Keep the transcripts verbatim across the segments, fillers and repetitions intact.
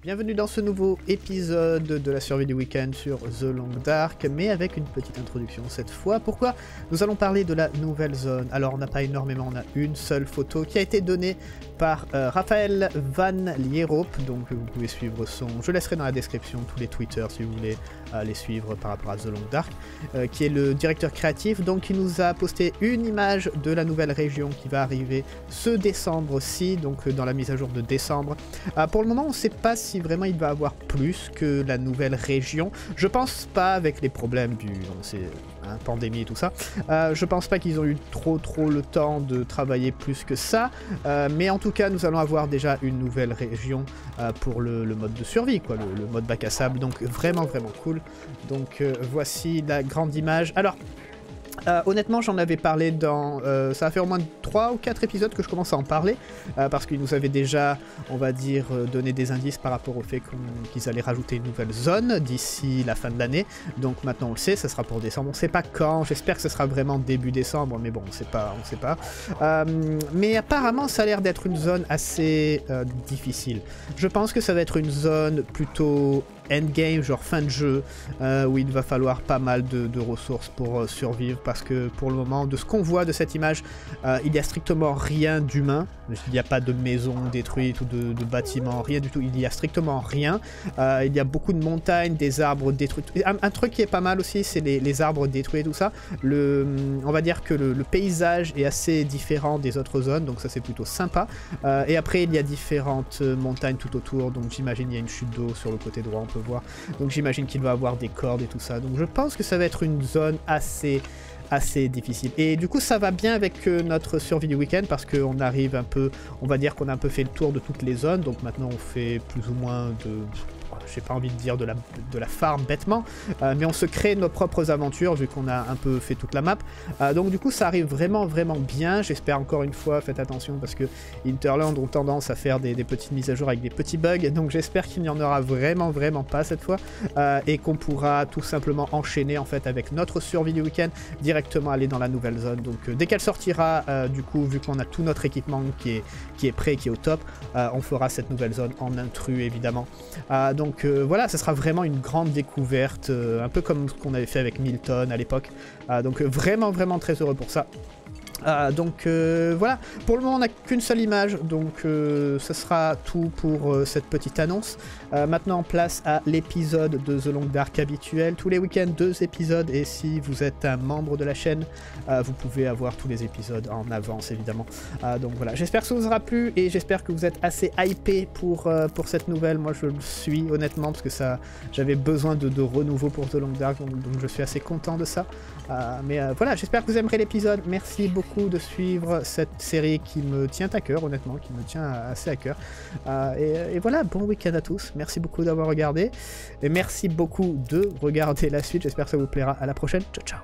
Bienvenue dans ce nouveau épisode de la survie du week-end sur The Long Dark, mais avec une petite introduction cette fois. Pourquoi? Nous allons parler de la nouvelle zone. Alors on n'a pas énormément, on a une seule photo qui a été donnée par euh, Raphaël Van Lierop, donc vous pouvez suivre son... Je laisserai dans la description tous les Twitter si vous voulez euh, les suivre par rapport à The Long Dark, euh, qui est le directeur créatif. Donc il nous a posté une image de la nouvelle région qui va arriver ce décembre-ci, donc euh, dans la mise à jour de décembre. Euh, pour le moment on ne sait pas si vraiment il va avoir plus que la nouvelle région. Je pense pas, avec les problèmes du... c'est hein, pandémie et tout ça. Euh, je pense pas qu'ils ont eu trop trop le temps de travailler plus que ça. Euh, mais en tout cas, nous allons avoir déjà une nouvelle région euh, pour le, le mode de survie, quoi, le, le mode bac à sable. Donc vraiment vraiment cool. Donc euh, voici la grande image. Alors... Euh, honnêtement, j'en avais parlé dans... Euh, ça va faire au moins trois ou quatre épisodes que je commence à en parler, euh, parce qu'ils nous avaient déjà, on va dire, euh, donné des indices par rapport au fait qu'ils allaient rajouter une nouvelle zone d'ici la fin de l'année. Donc maintenant on le sait, ça sera pour décembre. On ne sait pas quand, j'espère que ce sera vraiment début décembre, mais bon, on ne sait pas. On sait pas. Euh, mais apparemment, ça a l'air d'être une zone assez euh, difficile. Je pense que ça va être une zone plutôt... endgame, genre fin de jeu, euh, où il va falloir pas mal de, de ressources pour euh, survivre, parce que pour le moment, de ce qu'on voit de cette image, euh, il n'y a strictement rien d'humain. Il n'y a pas de maison détruite ou de, de bâtiments, rien du tout, il n'y a strictement rien. Euh, il y a beaucoup de montagnes, des arbres détruits. Un, un truc qui est pas mal aussi, c'est les, les arbres détruits et tout ça. Le, on va dire que le, le paysage est assez différent des autres zones, donc ça c'est plutôt sympa. Euh, et après, il y a différentes montagnes tout autour, donc j'imagine il y a une chute d'eau sur le côté droit, on peut voir. Donc j'imagine qu'il va avoir des cordes et tout ça. Donc je pense que ça va être une zone assez assez difficile. Et du coup ça va bien avec euh, notre survie du week-end, parce qu'on arrive un peu, on va dire qu'on a un peu fait le tour de toutes les zones. Donc maintenant on fait plus ou moins de... j'ai pas envie de dire de la, de la farm bêtement, euh, mais on se crée nos propres aventures vu qu'on a un peu fait toute la map. Euh, donc du coup ça arrive vraiment vraiment bien. J'espère encore une fois, faites attention parce que Hinterland ont tendance à faire des, des petites mises à jour avec des petits bugs, donc j'espère qu'il n'y en aura vraiment vraiment pas cette fois, euh, et qu'on pourra tout simplement enchaîner en fait avec notre survie du week-end, directement aller dans la nouvelle zone. Donc euh, dès qu'elle sortira, euh, du coup vu qu'on a tout notre équipement qui est, qui est prêt, qui est au top, euh, on fera cette nouvelle zone en intrus évidemment. Euh, donc Donc euh, voilà, ça sera vraiment une grande découverte, euh, un peu comme ce qu'on avait fait avec Milton à l'époque. Euh, donc euh, vraiment vraiment très heureux pour ça. Euh, donc euh, voilà, pour le moment on n'a qu'une seule image, donc euh, ce sera tout pour euh, cette petite annonce. Euh, maintenant place à l'épisode de The Long Dark habituel, tous les week-ends deux épisodes, et si vous êtes un membre de la chaîne, euh, vous pouvez avoir tous les épisodes en avance évidemment. Euh, donc voilà, j'espère que ça vous aura plu, et j'espère que vous êtes assez hypé pour, euh, pour cette nouvelle. Moi je le suis honnêtement, parce que ça, j'avais besoin de, de renouveau pour The Long Dark, donc, donc je suis assez content de ça. Euh, mais euh, voilà, j'espère que vous aimerez l'épisode. Merci beaucoup de suivre cette série qui me tient à cœur, honnêtement, qui me tient assez à cœur. Euh, et, et voilà, bon week-end à tous. Merci beaucoup d'avoir regardé. Et merci beaucoup de regarder la suite. J'espère que ça vous plaira. À la prochaine. Ciao, ciao.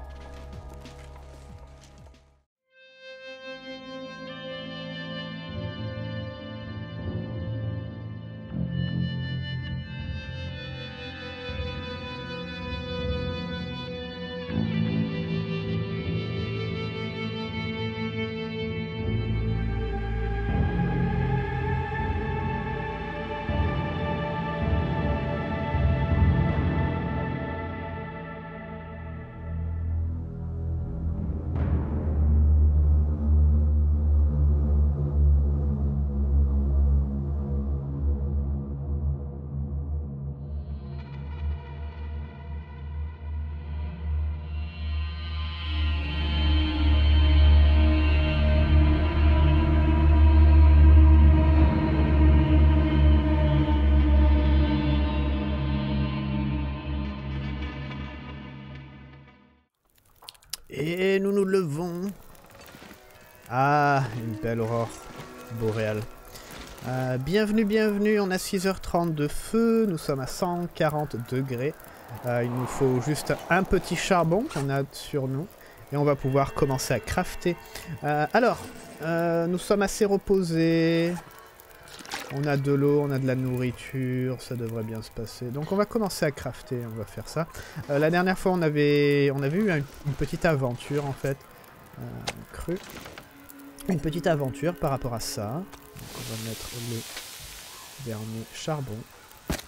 Et nous nous levons. Ah, une belle aurore boréale. Euh, bienvenue, bienvenue, on a six heures trente de feu, nous sommes à cent quarante degrés. Euh, il nous faut juste un petit charbon qu'on a sur nous. Et on va pouvoir commencer à crafter. Euh, alors, euh, nous sommes assez reposés. On a de l'eau, on a de la nourriture, ça devrait bien se passer. Donc on va commencer à crafter, on va faire ça. Euh, la dernière fois on avait, on avait eu un, une petite aventure en fait. Euh, cru. Une petite aventure par rapport à ça. Donc on va mettre le dernier charbon.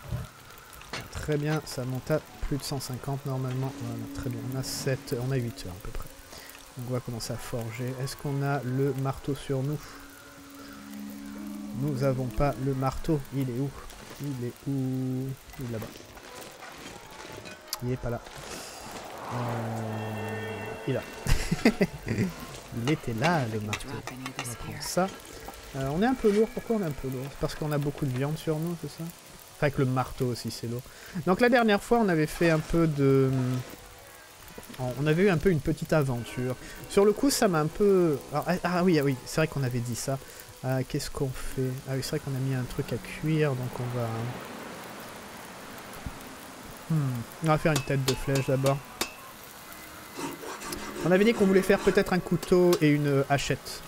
très bien, ça monte à plus de cent cinquante normalement. Voilà, très bien, on a sept, on a huit heures à peu près. Donc on va commencer à forger. Est-ce qu'on a le marteau sur nous? Nous avons pas le marteau. Il est où? Il est où? Il est là-bas. Il est pas là. Euh... Il est là. Il était là, le marteau. On va prendre ça. Euh, on est un peu lourd. Pourquoi on est un peu lourd? C'est parce qu'on a beaucoup de viande sur nous, c'est ça? Enfin, avec le marteau aussi, c'est lourd. Donc la dernière fois, on avait fait un peu de... On avait eu un peu une petite aventure. Sur le coup, ça m'a un peu... Alors, ah, ah oui, ah oui, c'est vrai qu'on avait dit ça. Euh, Qu'est-ce qu'on fait? Ah oui, c'est vrai qu'on a mis un truc à cuire, donc on va... Hmm. On va faire une tête de flèche d'abord. On avait dit qu'on voulait faire peut-être un couteau et une hachette.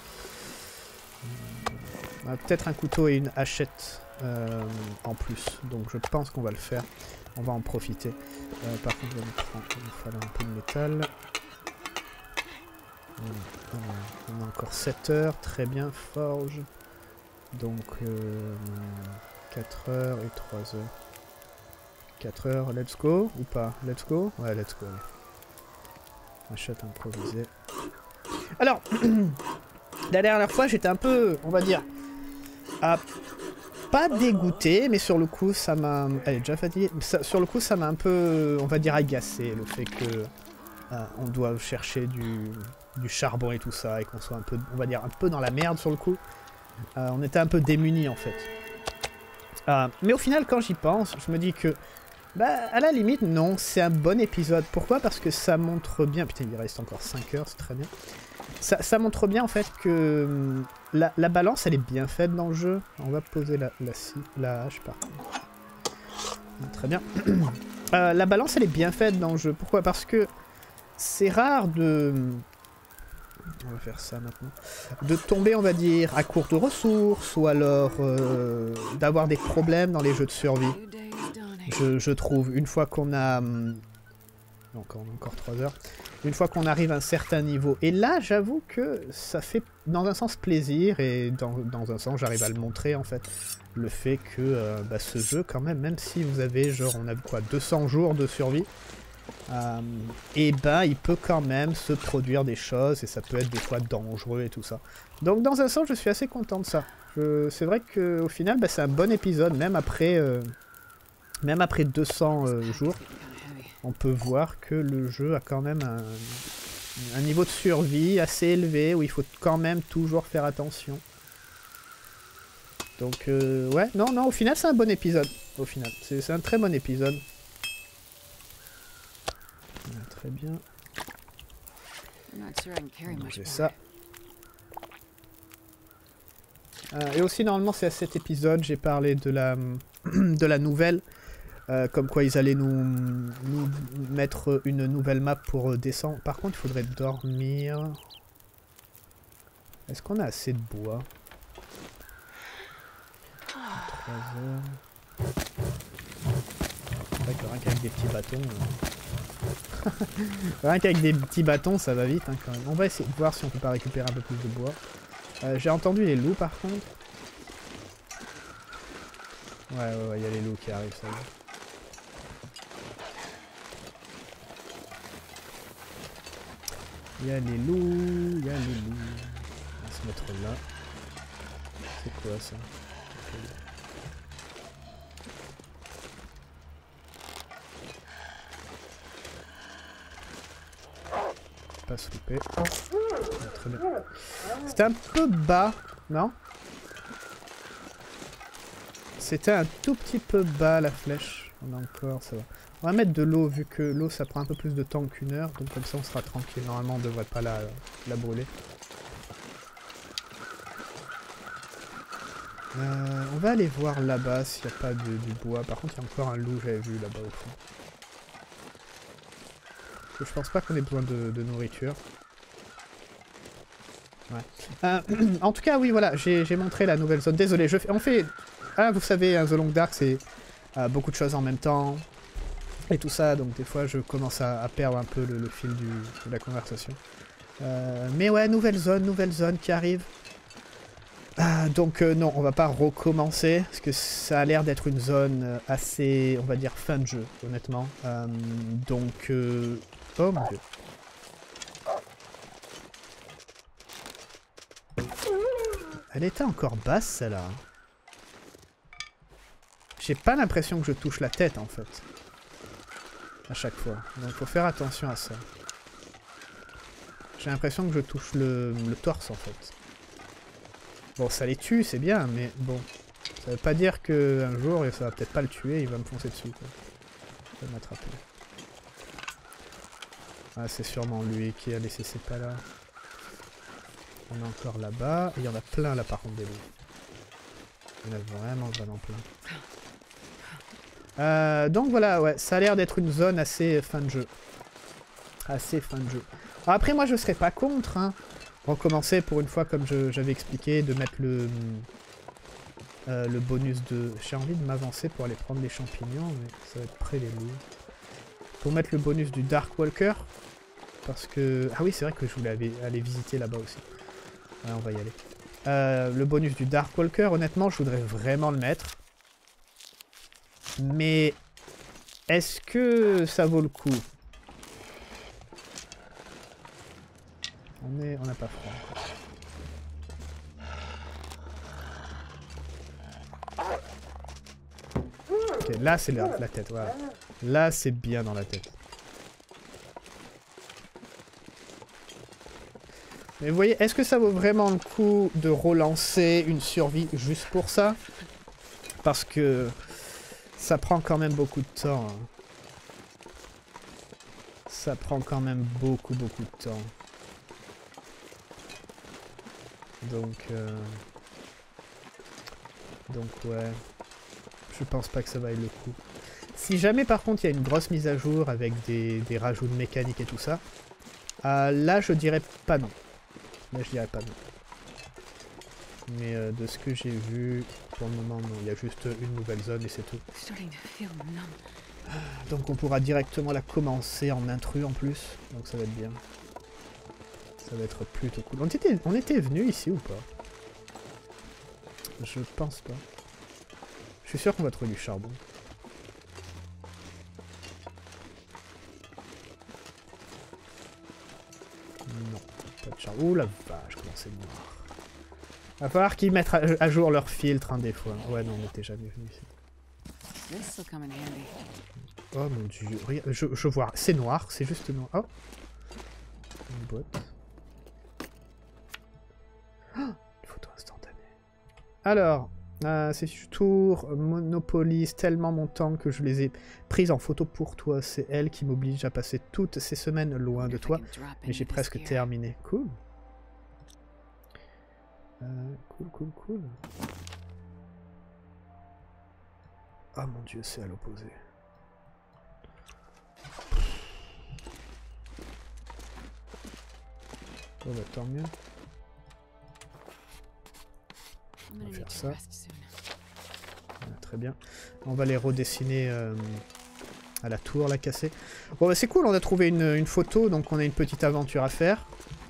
Peut-être un couteau et une hachette euh, en plus. Donc je pense qu'on va le faire. On va en profiter. Euh, par contre, il va nous falloir un peu de métal. On a encore sept heures. Très bien, forge. Donc euh, quatre heures et trois heures. quatre heures, let's go. Ou pas? Let's go? Ouais, let's go. Hachette improvisée. Alors, la dernière fois, j'étais un peu, on va dire, à pas dégoûté, mais sur le coup, ça m'a... Elle est déjà fatiguée. Ça, sur le coup, ça m'a un peu, on va dire, agacé, le fait que euh, on doit chercher du, du charbon et tout ça, et qu'on soit un peu, on va dire, un peu dans la merde sur le coup. Euh, on était un peu démunis, en fait. Euh, mais au final, quand j'y pense, je me dis que, bah, à la limite, non, c'est un bon épisode. Pourquoi? Parce que ça montre bien... Putain, il reste encore cinq heures, c'est très bien. Ça, ça montre bien, en fait, que la, la balance, elle est bien faite dans le jeu. On va poser la, la, la hache, par contre. Très bien. Euh, la balance, elle est bien faite dans le jeu. Pourquoi? Parce que c'est rare de... On va faire ça maintenant. De tomber, on va dire, à court de ressources, ou alors euh, d'avoir des problèmes dans les jeux de survie. Je, je trouve, une fois qu'on a... Encore, encore trois heures. Une fois qu'on arrive à un certain niveau. Et là, j'avoue que ça fait, dans un sens, plaisir. Et dans, dans un sens, j'arrive à le montrer, en fait. Le fait que euh, bah, ce jeu, quand même, même si vous avez, genre, on a quoi, deux cents jours de survie, euh, et ben, il peut quand même se produire des choses. Et ça peut être des fois dangereux et tout ça. Donc, dans un sens, je suis assez content de ça. C'est vrai qu'au final, bah, c'est un bon épisode, même après... Euh, Même après deux cents euh, jours, on peut voir que le jeu a quand même un, un niveau de survie assez élevé, où il faut quand même toujours faire attention. Donc, euh, ouais, non, non, au final, c'est un bon épisode. Au final, c'est un très bon épisode. Ouais, très bien. C'est ça. Euh, et aussi, normalement, c'est à cet épisode, j'ai parlé de la, de la nouvelle. Euh, comme quoi ils allaient nous, nous mettre une nouvelle map pour euh, descendre. Par contre, il faudrait dormir. Est-ce qu'on a assez de bois? trois heures. C'est vrai que rien qu'avec des petits bâtons... Euh... rien qu'avec des petits bâtons, ça va vite hein, quand même. On va essayer de voir si on peut pas récupérer un peu plus de bois. Euh, J'ai entendu les loups par contre. Ouais, ouais, ouais, il y a les loups qui arrivent, ça y est. Il y a les loups, il y a les loups. On va se mettre là. C'est quoi ça? Pas se louper. Ah, très bien. C'était un peu bas, non? C'était un tout petit peu bas la flèche. On a encore, ça va. On va mettre de l'eau, vu que l'eau ça prend un peu plus de temps qu'une heure, donc comme ça on sera tranquille. Normalement on ne devrait pas la, la brûler. Euh, on va aller voir là-bas s'il n'y a pas de, du bois. Par contre il y a encore un loup, j'avais vu là-bas au fond. Je pense pas qu'on ait besoin de, de nourriture. Ouais. Euh, en tout cas oui voilà, j'ai montré la nouvelle zone. Désolé, je fais, on fait... Ah vous savez, hein, The Long Dark c'est euh, beaucoup de choses en même temps. Et tout ça, donc des fois je commence à, à perdre un peu le, le fil du, de la conversation. Euh, mais ouais, nouvelle zone, nouvelle zone qui arrive. Ah, donc euh, non, on va pas recommencer, parce que ça a l'air d'être une zone assez, on va dire, fin de jeu, honnêtement. Euh, donc... Euh... Oh mon dieu. Elle était encore basse, celle-là. J'ai pas l'impression que je touche la tête, en fait. À chaque fois. Donc faut faire attention à ça. J'ai l'impression que je touche le, le torse, en fait. Bon, ça les tue, c'est bien, mais bon. Ça veut pas dire qu'un jour, ça va peut-être pas le tuer, il va me foncer dessus, quoi. Il va m'attraper. Ah, c'est sûrement lui qui a laissé ses pas là. On est encore là-bas. Il y en a plein là, par contre, des loups. Il y en a vraiment, vraiment plein. Euh, donc voilà, ouais, ça a l'air d'être une zone assez fin de jeu. Assez fin de jeu. Alors après, moi, je serais pas contre, hein. Recommencer pour une fois, comme j'avais expliqué, de mettre le, euh, le bonus de... J'ai envie de m'avancer pour aller prendre les champignons, mais ça va être près des loups. Pour mettre le bonus du Dark Walker, parce que... Ah oui, c'est vrai que je voulais aller, aller visiter là-bas aussi. Ouais, on va y aller. Euh, le bonus du Dark Walker, honnêtement, je voudrais vraiment le mettre. Mais... Est-ce que ça vaut le coup? On est, on n'a pas froid encore. Ok, là c'est la, la tête, voilà. Là c'est bien dans la tête. Mais vous voyez, est-ce que ça vaut vraiment le coup de relancer une survie juste pour ça? Parce que ça prend quand même beaucoup de temps. Hein. Ça prend quand même beaucoup beaucoup de temps. Donc, euh... donc ouais, je pense pas que ça vaille le coup. Si jamais par contre il y a une grosse mise à jour avec des, des rajouts de mécanique et tout ça, euh, là je dirais pas non. Là je dirais pas non. Mais euh, de ce que j'ai vu, pour le moment non, il y a juste une nouvelle zone et c'est tout. Donc on pourra directement la commencer en intrus en plus, donc ça va être bien. Ça va être plutôt cool. On était, on était venu ici ou pas? Je pense pas. Je suis sûr qu'on va trouver du charbon. Non, pas de charbon. Ouh la vache, comment c'est noir. Va falloir qu'ils mettent à, à jour leur filtre hein, des fois. Ouais, non, on n'était jamais venu ici. Oh mon dieu, regarde, je, je vois. C'est noir, c'est juste noir. Oh, une boîte. Oh, une photo instantanée. Alors, euh, c'est tour monopolise tellement mon temps que je les ai prises en photo pour toi. C'est elle qui m'oblige à passer toutes ces semaines loin de toi. Mais j'ai presque terminé. Cool. Euh, cool, cool, cool. Oh mon dieu, c'est à l'opposé. Oh bah tant mieux. On va faire ça. Voilà, très bien. On va les redessiner euh, à la tour, la casser. Bon bah c'est cool, on a trouvé une, une photo, donc on a une petite aventure à faire.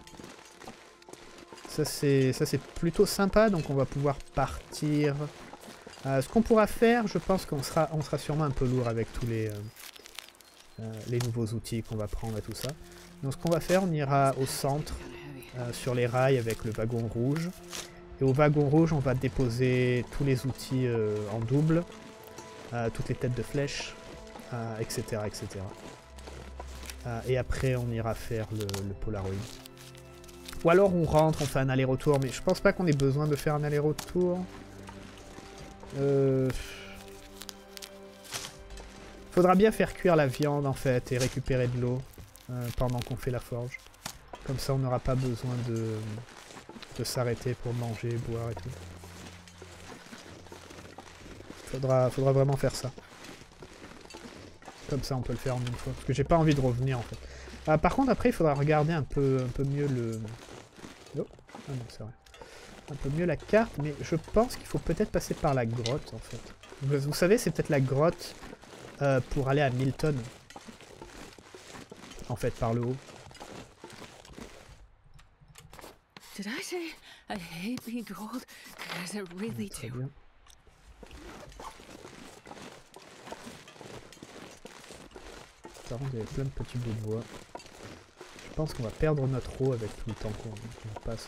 Ça c'est ça c'est plutôt sympa, donc on va pouvoir partir. Euh, ce qu'on pourra faire, je pense qu'on sera, on sera sûrement un peu lourd avec tous les, euh, euh, les nouveaux outils qu'on va prendre et tout ça. Donc ce qu'on va faire, on ira au centre, euh, sur les rails avec le wagon rouge. Et au wagon rouge, on va déposer tous les outils euh, en double, euh, toutes les têtes de flèche, euh, et cetera et cetera. Euh, et après, on ira faire le, le Polaroid. Ou alors on rentre, on fait un aller-retour, mais je pense pas qu'on ait besoin de faire un aller-retour. Euh... Faudra bien faire cuire la viande en fait et récupérer de l'eau euh, pendant qu'on fait la forge. Comme ça on n'aura pas besoin de, de s'arrêter pour manger, boire et tout. Faudra, faudra vraiment faire ça. Comme ça on peut le faire en une fois. Parce que j'ai pas envie de revenir en fait. Ah, par contre après il faudra regarder un peu, un peu mieux le... Oh. Ah non c'est vrai. Un peu mieux la carte, mais je pense qu'il faut peut-être passer par la grotte en fait. Vous savez, c'est peut-être la grotte euh, pour aller à Milton. En fait, par le haut. Did I say I hate being cold? Does it really Très do? bien. Par contre, il y avait plein de petits bouts de bois. Je pense qu'on va perdre notre eau avec tout le temps qu'on qu'on passe.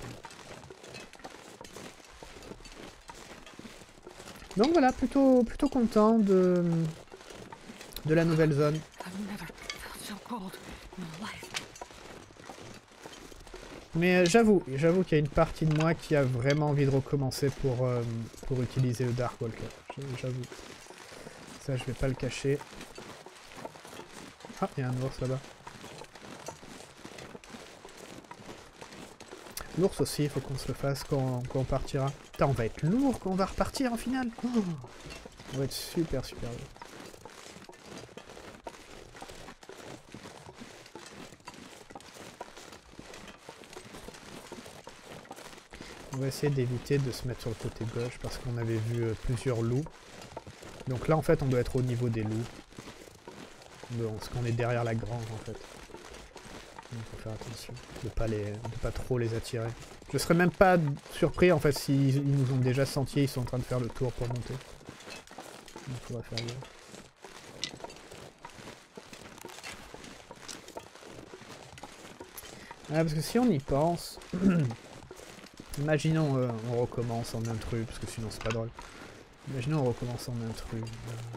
Donc voilà, plutôt, plutôt content de, de la nouvelle zone. I've never felt so cold in my life. Mais euh, j'avoue, j'avoue qu'il y a une partie de moi qui a vraiment envie de recommencer pour, euh, pour utiliser le Dark Walker. J'avoue. Ça, je vais pas le cacher. Ah, il y a un ours là-bas. L'ours aussi, il faut qu'on se le fasse quand, quand on partira. Putain, on va être lourd quand on va repartir en finale. Oh, on va être super super lourd. On va essayer d'éviter de se mettre sur le côté gauche parce qu'on avait vu euh, plusieurs loups. Donc là, en fait, on doit être au niveau des loups. Bon, parce qu'on est derrière la grange, en fait. Il faut faire attention de pas les, de pas trop les attirer. Je serais même pas surpris, en fait, s'ils ils nous ont déjà senti, ils sont en train de faire le tour pour monter. Il faudra faire gaffe. Ah, parce que si on y pense... Imaginons euh, on recommence en intrus, parce que sinon c'est pas drôle. Imaginons on recommence en intrus. Euh...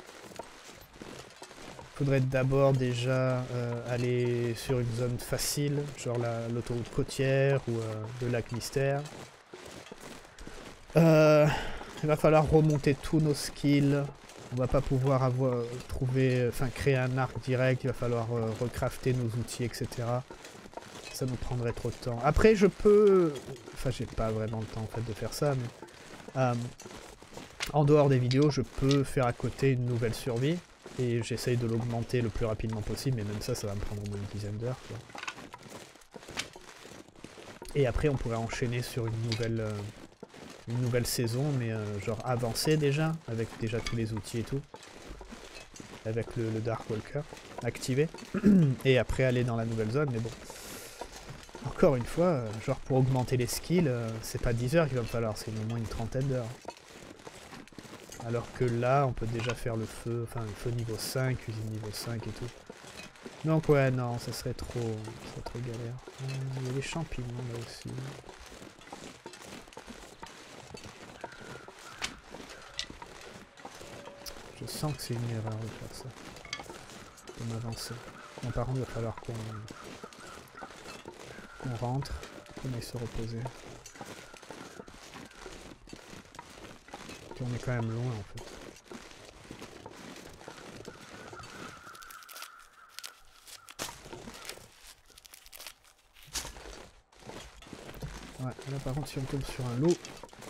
Faudrait d'abord déjà euh, aller sur une zone facile, genre l'autoroute côtière ou euh, le lac Mystère. Euh, il va falloir remonter tous nos skills. On va pas pouvoir avoir trouver, enfin créer un arc direct. Il va falloir euh, recrafter nos outils, et cetera. Ça nous prendrait trop de temps. Après, je peux... Enfin, j'ai pas vraiment le temps, en fait, de faire ça, mais... Euh, en dehors des vidéos, je peux faire à côté une nouvelle survie, et j'essaye de l'augmenter le plus rapidement possible, mais même ça, ça va me prendre au moins une dizaine d'heures, quoi. Et après, on pourrait enchaîner sur une nouvelle... Euh, une nouvelle saison, mais euh, genre avancée déjà, avec déjà tous les outils et tout. Avec le, le Dark Walker activé. Et après aller dans la nouvelle zone, mais bon... Encore une fois, euh, genre pour augmenter les skills, euh, c'est pas dix heures qu'il va me falloir, c'est au moins une trentaine d'heures. Alors que là, on peut déjà faire le feu, enfin le feu niveau cinq, cuisine niveau cinq et tout. Donc ouais, non, ça serait trop, ça serait trop galère. Euh, il y a des champignons là aussi. Je sens que c'est une erreur de faire ça. De m'avancer. Bon, par contre, il va falloir qu'on... On rentre, on aille se reposer. On est quand même loin en fait. Ouais, là par contre si on tombe sur un loup,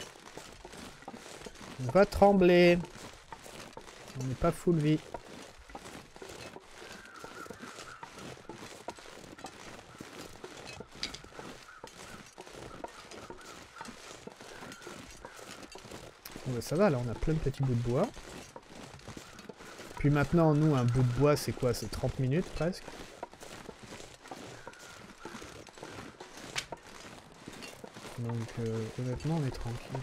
on va trembler. On n'est pas full vie. Ça va, là on a plein de petits bouts de bois. Puis maintenant, nous, un bout de bois, c'est quoi? C'est trente minutes presque. Donc euh, honnêtement, on est tranquille.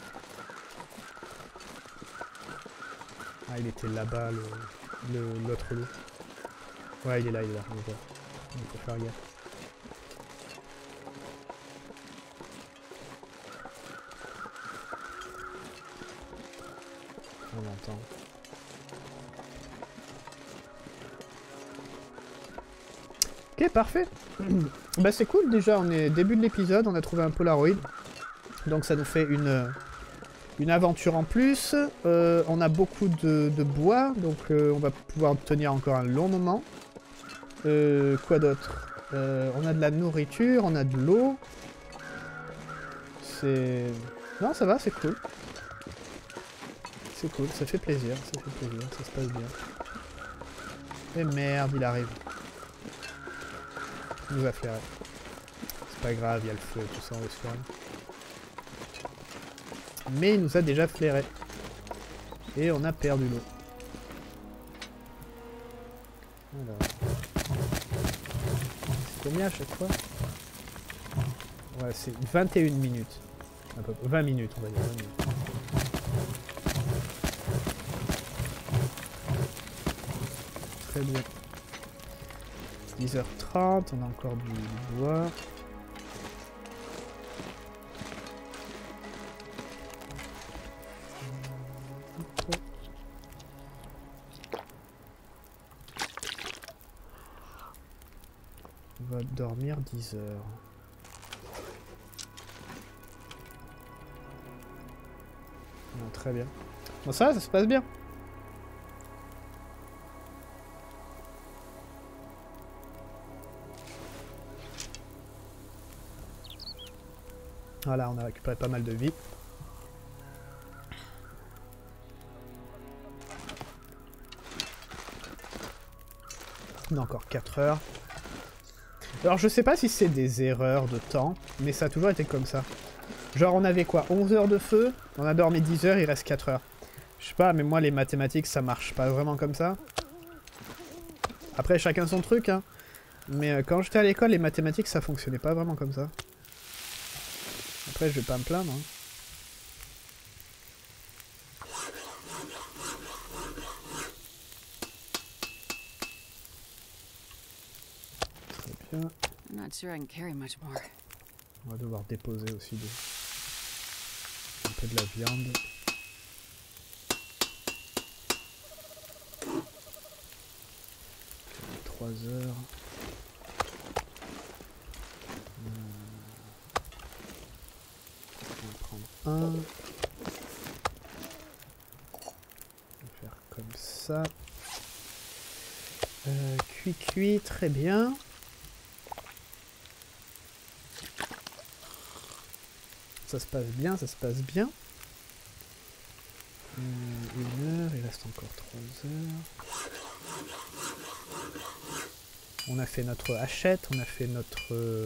Ah, il était là-bas, le l'autre loup. Ouais, il est là, il est là, on le voit. Il faut faire gaffe. On l'entend. Ok, parfait. Bah c'est cool, déjà, on est début de l'épisode, on a trouvé un Polaroid. Donc ça nous fait une, une aventure en plus. Euh, on a beaucoup de, de bois, donc euh, on va pouvoir tenir encore un long moment. Euh, quoi d'autre? euh, On a de la nourriture, on a de l'eau. C'est... Non, ça va, c'est cool. C'est cool, ça fait plaisir, ça fait plaisir, ça se passe bien. Et merde, il arrive. Il nous a flairé. C'est pas grave, il y a le feu, tout ça, on va se faire. Mais il nous a déjà flairé. Et on a perdu l'eau. Alors. C'est combien à chaque fois? Ouais, c'est vingt et une minutes. À peu près vingt minutes, on va dire. vingt minutes. Très bien. dix heures trente, on a encore du, du bois. On va dormir dix heures. Bon, très bien. Bon, ça va, ça se passe bien. Voilà, on a récupéré pas mal de vie. On a encore quatre heures. Alors je sais pas si c'est des erreurs de temps, mais ça a toujours été comme ça. Genre on avait quoi, onze heures de feu, on a dormi dix heures, il reste quatre heures. Je sais pas, mais moi les mathématiques ça marche pas vraiment comme ça. Après chacun son truc, hein. Mais euh, quand j'étais à l'école, les mathématiques ça fonctionnait pas vraiment comme ça. Après je vais pas me plaindre, hein. Très bien. I'm not sure I can carry much more. On va devoir déposer aussi des... un peu de la viande. trois heures. On va prendre un. On va faire comme ça. Euh, cuit, cuit, très bien. Ça se passe bien, ça se passe bien. Euh, une heure, il reste encore trois heures. On a fait notre hachette, on a fait notre... Euh,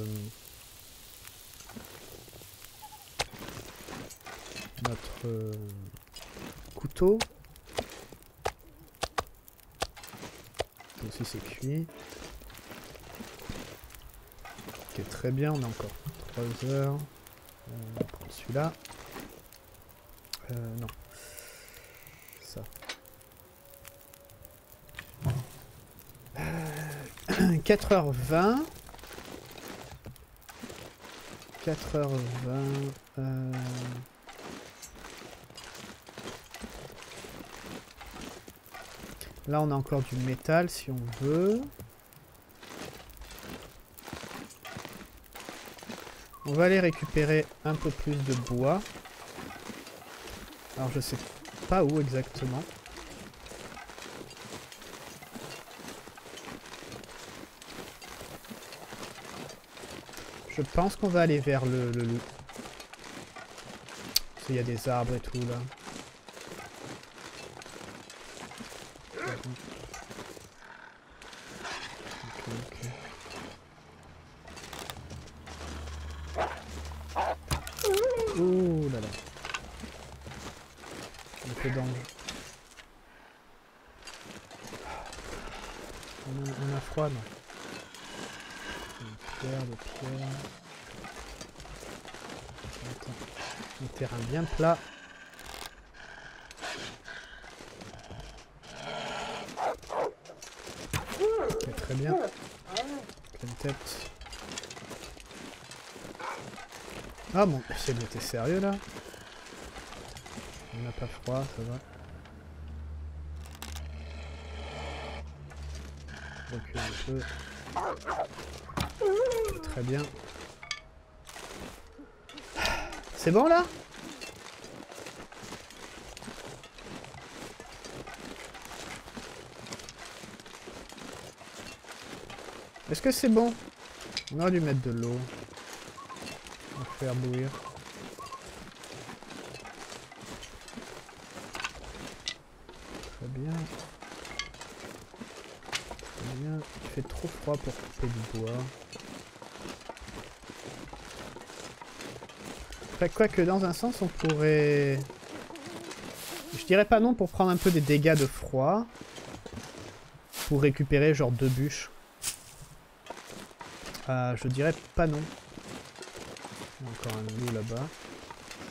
notre euh, couteau. Ça aussi c'est cuit. Ok, très bien, on a encore trois heures. On va prendre celui-là. Euh, non. Ça. Euh, quatre heures vingt. quatre heures vingt. Euh... Là, on a encore du métal si on veut. On va aller récupérer un peu plus de bois. Alors je sais pas où exactement. Je pense qu'on va aller vers le, le loup. Parce qu'il y a des arbres et tout là. Ok, ok. Ouh là là. Un peu d'angle. On a, on a froid, non? Une pierre, de pierre. Attends. Un terrain bien plat. Ok, très bien. Pleine tête. Ah bon, c'est bien, t'es sérieux là? On n'a pas froid, ça va. Recule un peu. Très bien. C'est bon là? Est-ce que c'est bon? On aurait dû mettre de l'eau. On va faire bouillir. Très bien. Très bien. Il fait trop froid pour couper du bois. Enfin, quoi que dans un sens, on pourrait... Je dirais pas non pour prendre un peu des dégâts de froid. Pour récupérer genre deux bûches. Euh, je dirais pas non. Il y a encore un loup là-bas.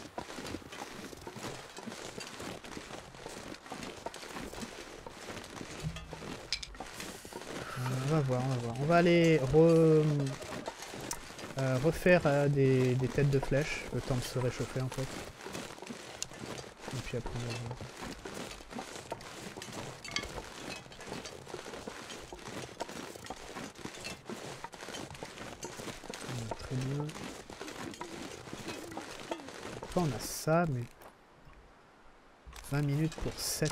On va voir, on va voir. On va aller re... euh, refaire euh, des, des têtes de flèches, le temps de se réchauffer en fait. Et puis après on va voir. Très bien. Après on a ça, mais... vingt minutes pour sept.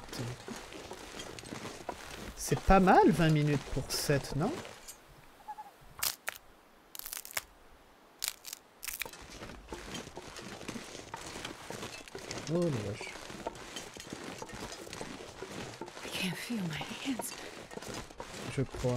C'est pas mal vingt minutes pour sept, non? Oh la vache. I can't feel my hands. Je crois.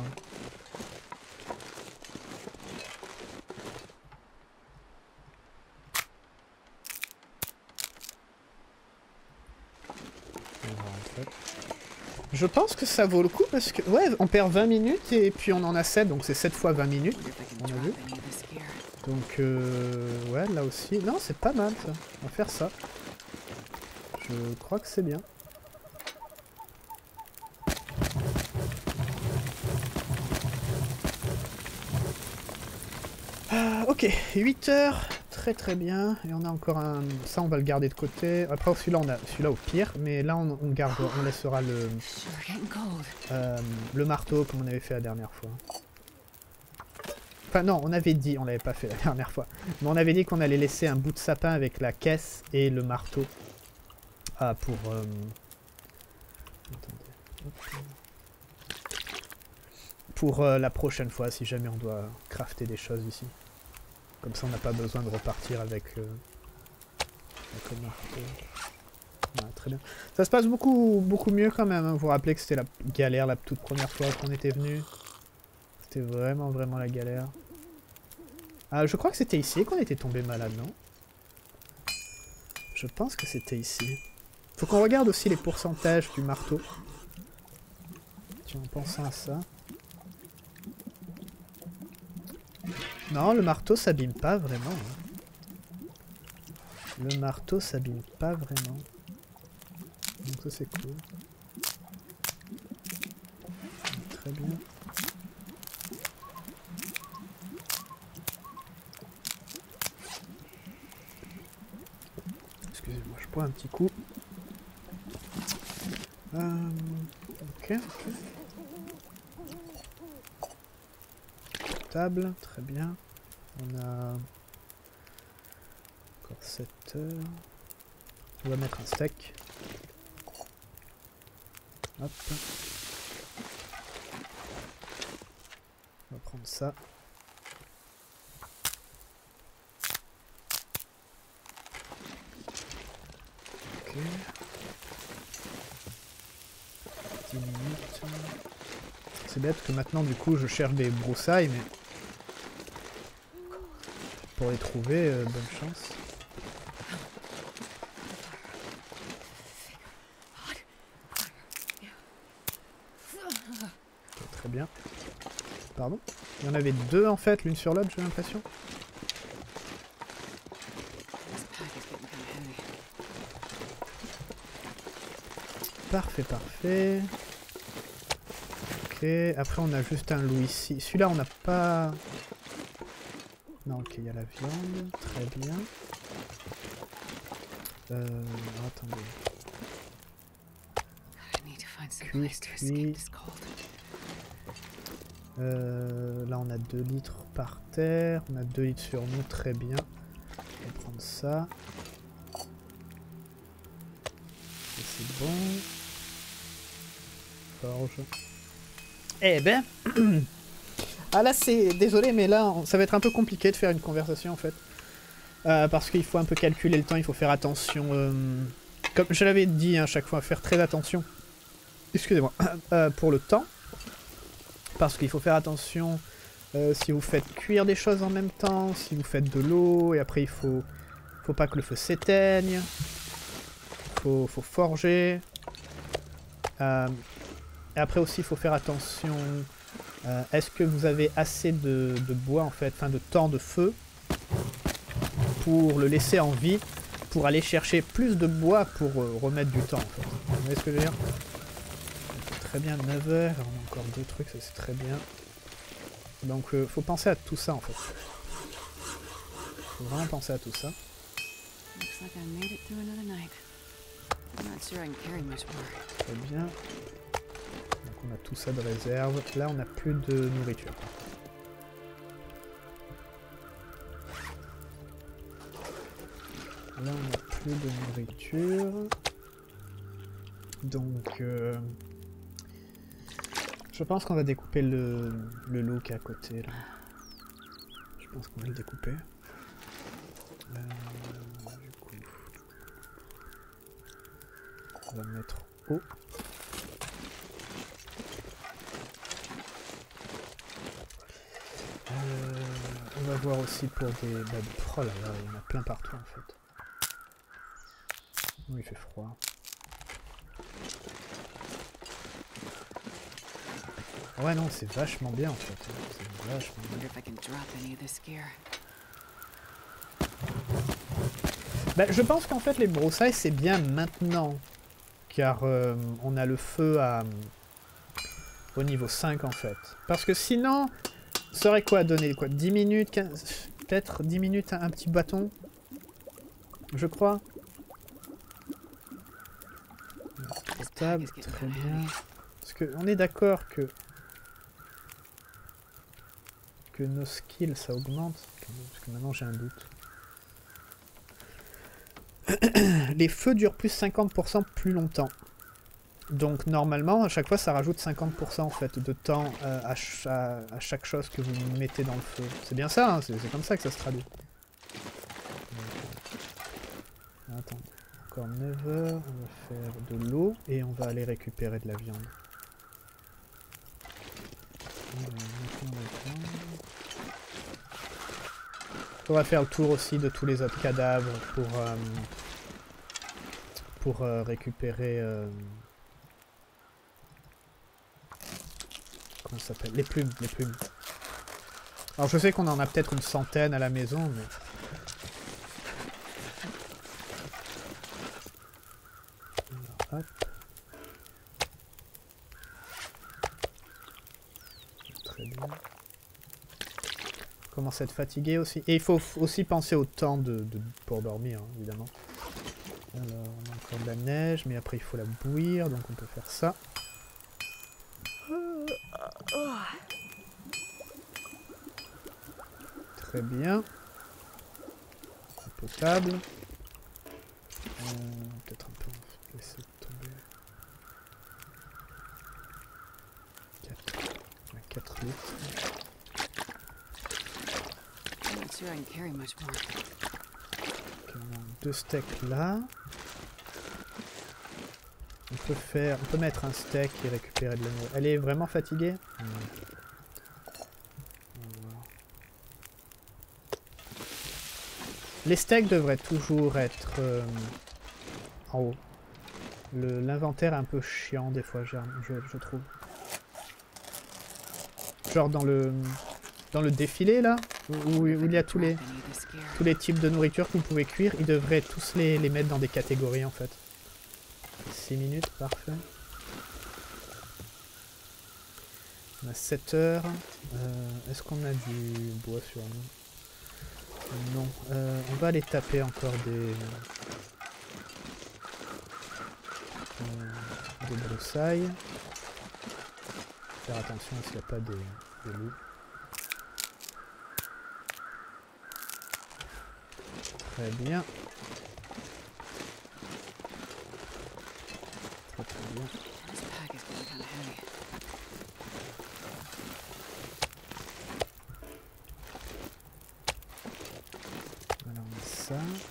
Je pense que ça vaut le coup parce que... Ouais, on perd vingt minutes et puis on en a sept, donc c'est sept fois vingt minutes, on a vu. Donc, euh, ouais, là aussi... Non, c'est pas mal, ça. On va faire ça. Je crois que c'est bien. Ah, ok, huit heures. Très très bien. Et on a encore un... Ça, on va le garder de côté. Après, celui-là, on a celui-là au pire. Mais là, on, on garde... On laissera le... Euh, le marteau, comme on avait fait la dernière fois. Enfin non, on avait dit, on l'avait pas fait la dernière fois, mais on avait dit qu'on allait laisser un bout de sapin avec la caisse et le marteau. Ah, pour... Euh... Attendez. Pour euh, la prochaine fois, si jamais on doit crafter des choses ici. Comme ça, on n'a pas besoin de repartir avec, euh... avec le marteau. Ouais, très bien. Ça se passe beaucoup, beaucoup mieux quand même. Hein. Vous vous rappelez que c'était la galère la toute première fois qu'on était venu. C'était vraiment, vraiment la galère. Ah, je crois que c'était ici qu'on était tombé malade, non? Je pense que c'était ici. Faut qu'on regarde aussi les pourcentages du marteau. Tiens, en pensant à ça. Non, le marteau s'abîme pas vraiment. Hein. Le marteau s'abîme pas vraiment. Donc ça c'est cool. Très bien. Excusez-moi, je bois un petit coup. Euh, ok, ok. Table, très bien. On a encore sept heures. On va mettre un steak. Hop. On va prendre ça. Ok. dix minutes. C'est bête que maintenant du coup je cherche des broussailles, mais pour les trouver, euh, bonne chance. Okay, très bien. Pardon? Il y en avait deux en fait, l'une sur l'autre, j'ai l'impression. Parfait, parfait. Ok, après on a juste un loup ici. Celui-là on n'a pas... Non, ok, il y a la viande, très bien. Euh... Attendez. Cuit, cuit. Euh, là on a deux litres par terre, on a deux litres sur nous, très bien. On va prendre ça. C'est bon. Forge. Eh ben... Ah là c'est... Désolé mais là ça va être un peu compliqué de faire une conversation en fait. Euh, parce qu'il faut un peu calculer le temps, il faut faire attention. Euh... Comme je l'avais dit à hein, chaque fois, faire très attention. Excusez-moi. Euh, pour le temps. Parce qu'il faut faire attention euh, si vous faites cuire des choses en même temps, si vous faites de l'eau, et après il faut... faut pas que le feu s'éteigne. Faut, faut forger. Euh... Et après aussi il faut faire attention... Euh, Est-ce que vous avez assez de, de bois en fait, enfin de temps de feu pour le laisser en vie, pour aller chercher plus de bois pour euh, remettre du temps en fait. Vous voyez ce que je veux dire? Très bien, neuf heures, on a encore deux trucs, ça c'est très bien. Donc euh, faut penser à tout ça en fait. Faut vraiment penser à tout ça. Looks like I made it through another night. I'm not sure I can carry much more. Très bien. Donc on a tout ça de réserve. Là on n'a plus de nourriture. Là on n'a plus de nourriture. Donc euh, je pense qu'on va découper le, le loup qui est à côté là. Je pense qu'on va le découper. Euh, du coup, on va mettre haut. Euh, on va voir aussi pour des... Bah, oh là là, il y en a plein partout en fait. Oh, il fait froid. Ouais non, c'est vachement bien en fait. C'est vachement bien. Bah, je pense qu'en fait les broussailles c'est bien maintenant. Car euh, on a le feu à... au niveau cinq en fait. Parce que sinon, ça aurait quoi donner quoi, dix minutes, quinze... peut-être dix minutes un, un petit bâton. Je crois. Portable, très bien. Parce que on est d'accord que... que nos skills ça augmente. Parce que maintenant j'ai un doute. Les feux durent plus cinquante pour cent plus longtemps. Donc normalement, à chaque fois, ça rajoute cinquante pour cent en fait de temps euh, à, ch à, à chaque chose que vous mettez dans le feu. C'est bien ça, hein, c'est comme ça que ça se traduit. Donc, attends, encore neuf heures, on va faire de l'eau et on va aller récupérer de la viande. On va faire le tour aussi de tous les autres cadavres pour, euh, pour euh, récupérer... Euh, comment ça s'appelle? Les plumes, les plumes. Alors je sais qu'on en a peut-être une centaine à la maison, mais... Alors, hop. Très bien. Commence à être fatigué aussi. Et il faut aussi penser au temps de, de, pour dormir, hein, évidemment. Alors, on a encore de la neige, mais après il faut la bouillir, donc on peut faire ça. Très bien. Potable. Euh, Peut-être un peu laisser tomber. quatre litres. Sure I can carry much more. Okay, on a deux steaks là. On peut faire, on peut mettre un steak et récupérer de la nourriture. Elle est vraiment fatiguée. Mmh. Les steaks devraient toujours être euh, en haut. L'inventaire est un peu chiant des fois, je, je trouve. Genre dans le dans le défilé là, où, où il y a tous les tous les types de nourriture que vous pouvez cuire, ils devraient tous les, les mettre dans des catégories en fait. six minutes, parfait. On a sept heures. Euh, Est-ce qu'on a du bois sur nous? Non. Euh, on va aller taper encore des... Euh, des broussailles. Faire attention s'il n'y a pas des, des loups. Très bien. Très très bien. Voilà, on a ça.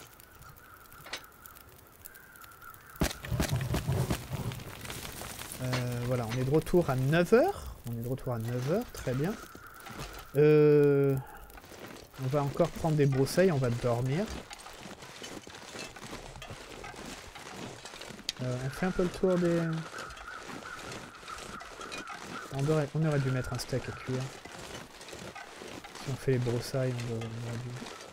Euh, voilà, on est de retour à neuf heures. On est de retour à neuf heures, très bien. Euh, on va encore prendre des broussailles, on va dormir. Euh, on fait un peu le tour des... On aurait, on aurait dû mettre un steak à cuire. Si on fait les broussailles, on aurait, on aurait dû...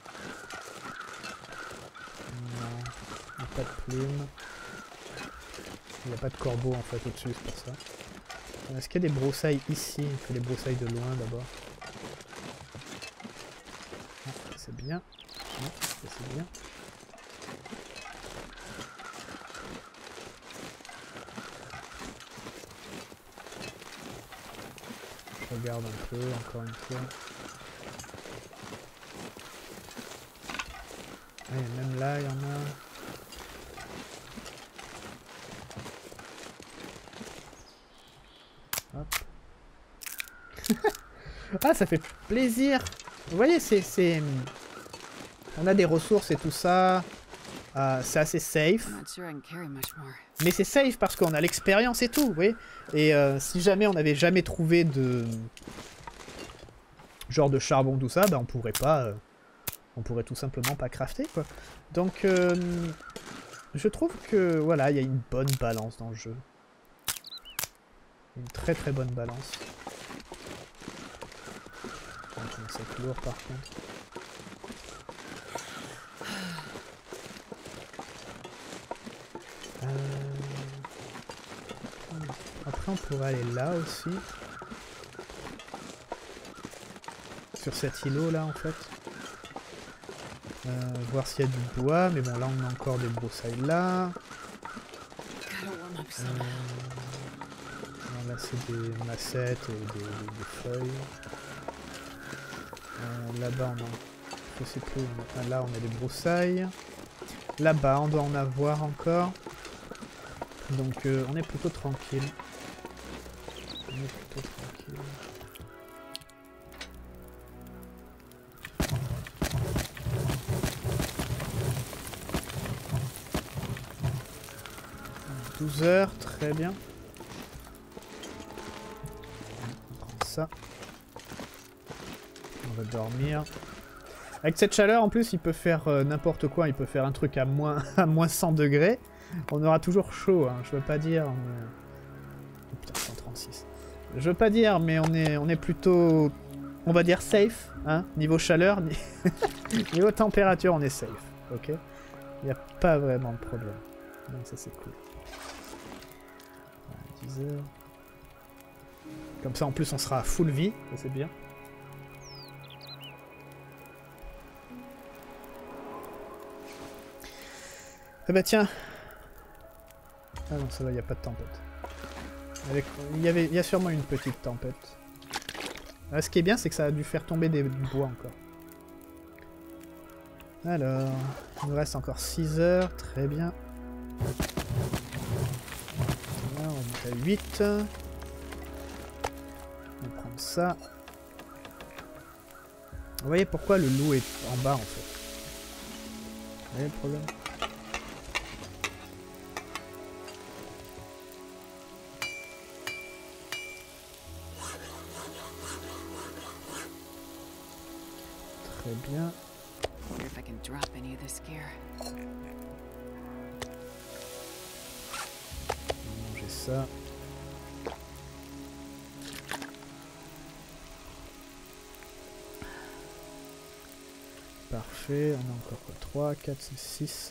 Non, il n'y a pas de plumes. Il n'y a pas de corbeau en fait au-dessus, c'est pour ça. Est-ce qu'il y a des broussailles ici? On fait les broussailles de loin d'abord. bien. Non, ça c'est bien. Je regarde un peu, encore une fois. Ah, et même là, il y en a. Hop. Ah, ça fait plaisir. Vous voyez, c'est... On a des ressources et tout ça. Euh, c'est assez safe. Mais c'est safe parce qu'on a l'expérience et tout, vous voyez. Et euh, si jamais on n'avait jamais trouvé de... genre de charbon, tout ça, bah on pourrait pas... Euh... on pourrait tout simplement pas crafter, quoi. Donc, euh... je trouve que, voilà, il y a une bonne balance dans le jeu. Une très très bonne balance. C'est lourd par contre. Euh... Après on pourrait aller là aussi. Sur cet îlot là en fait. Euh, voir s'il y a du bois, mais bon là on a encore des broussailles là. Euh... Non, là c'est des massettes et des, des, des feuilles. Euh, Là-bas on a... je sais plus, on a... là on a des broussailles. Là-bas on doit en avoir encore. Donc euh, on est plutôt tranquille. On est plutôt tranquille. douze heures, très bien. On prend ça. On va dormir. Avec cette chaleur, en plus, il peut faire euh, n'importe quoi. Il peut faire un truc à moins, à moins cent degrés. On aura toujours chaud, hein. Je veux pas dire... Mais... oh, putain, cent trente-six. Je veux pas dire, mais on est, on est plutôt... on va dire safe, hein. Niveau chaleur, niveau température, on est safe. Ok. Il n'y a pas vraiment de problème. Donc ça, c'est cool. dix heures. Comme ça, en plus, on sera à full vie. Ça, c'est bien. Ah bah tiens. Ah non, ça va, il n'y a pas de tempête. Avec... Il, y avait... il y a sûrement une petite tempête. Ah, ce qui est bien, c'est que ça a dû faire tomber des bois encore. Alors, il nous reste encore six heures, très bien. Là, on est à huit. On va prendre ça. Vous voyez pourquoi le loup est en bas en fait. Vous voyez le problème? Très bien. Manger ça. Parfait, on a encore quoi? trois, quatre, six.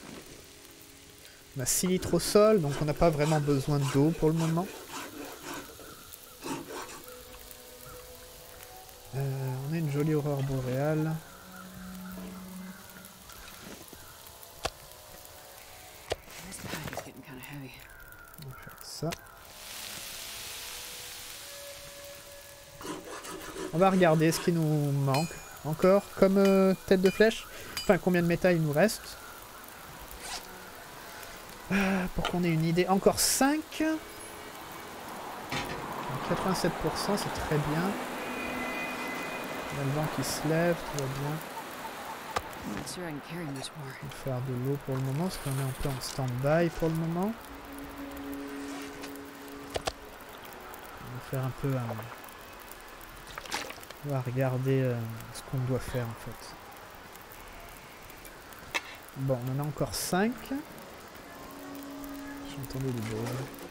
On a six litres au sol, donc on n'a pas vraiment besoin d'eau pour le moment. Euh, on a une jolie aurore boréale. On va faire ça. On va regarder ce qui nous manque. Encore, comme euh, tête de flèche. Enfin, combien de métal il nous reste. Euh, pour qu'on ait une idée. Encore cinq. quatre-vingt-sept pour cent, c'est très bien. Il y a le vent qui se lève, tout va bien. On va faire de l'eau pour le moment, parce qu'on est un peu en stand-by pour le moment. On va faire un peu un... on va regarder euh, ce qu'on doit faire en fait. Bon, on en a encore cinq. J'entendais du bruit.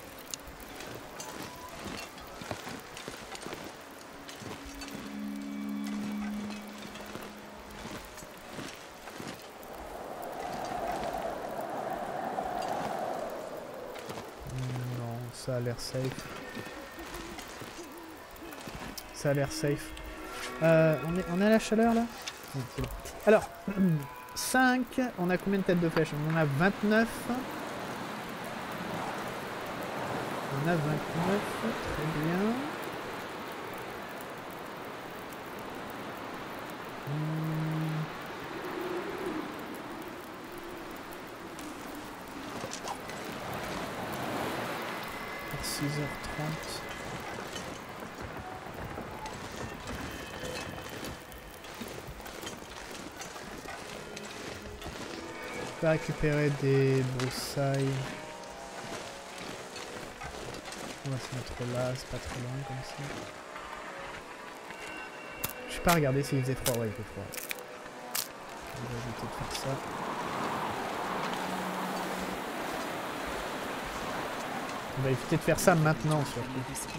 Non, ça a l'air safe. Ça a l'air safe. Euh, on, est, on est à la chaleur là? Bon, c'est bon. Alors, cinq, on a combien de têtes de flèche? On en a vingt-neuf. On a vingt-neuf, très bien. Hum. Vers six heures trente. Je vais récupérer des broussailles. On va se mettre là, c'est pas très loin comme ça. Je vais pas regarder s'il faisait froid. Ouais, il fait froid. On va éviter de faire ça. On va éviter de faire ça maintenant surtout.